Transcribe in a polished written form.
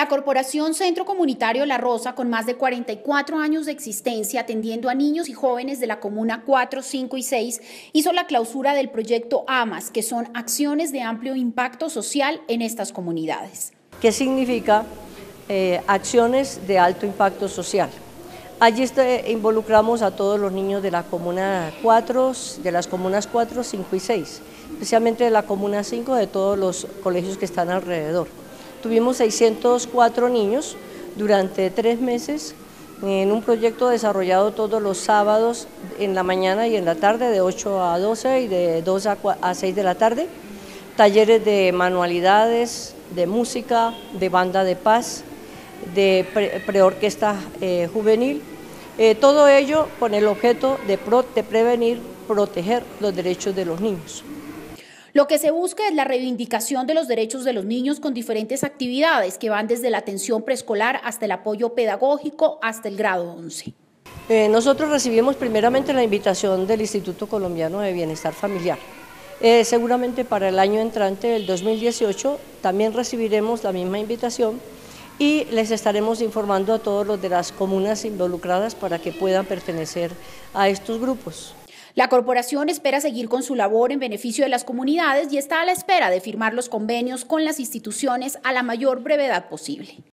La Corporación Centro Comunitario La Rosa, con más de 44 años de existencia atendiendo a niños y jóvenes de la Comuna 4, 5 y 6, hizo la clausura del proyecto AMAS, que son acciones de amplio impacto social en estas comunidades. ¿Qué significa acciones de alto impacto social? Allí involucramos a todos los niños de la Comuna 4, de las Comunas 4, 5 y 6, especialmente de la Comuna 5, de todos los colegios que están alrededor. Tuvimos 604 niños durante 3 meses en un proyecto desarrollado todos los sábados en la mañana y en la tarde, de 8 a 12 y de 2 a 6 de la tarde. Talleres de manualidades, de música, de banda de paz, de preorquesta juvenil, todo ello con el objeto de prevenir, proteger los derechos de los niños. Lo que se busca es la reivindicación de los derechos de los niños con diferentes actividades que van desde la atención preescolar hasta el apoyo pedagógico hasta el grado 11. Nosotros recibimos primeramente la invitación del Instituto Colombiano de Bienestar Familiar. Seguramente para el año entrante, el 2018, también recibiremos la misma invitación y les estaremos informando a todos los de las comunas involucradas para que puedan pertenecer a estos grupos. La corporación espera seguir con su labor en beneficio de las comunidades y está a la espera de firmar los convenios con las instituciones a la mayor brevedad posible.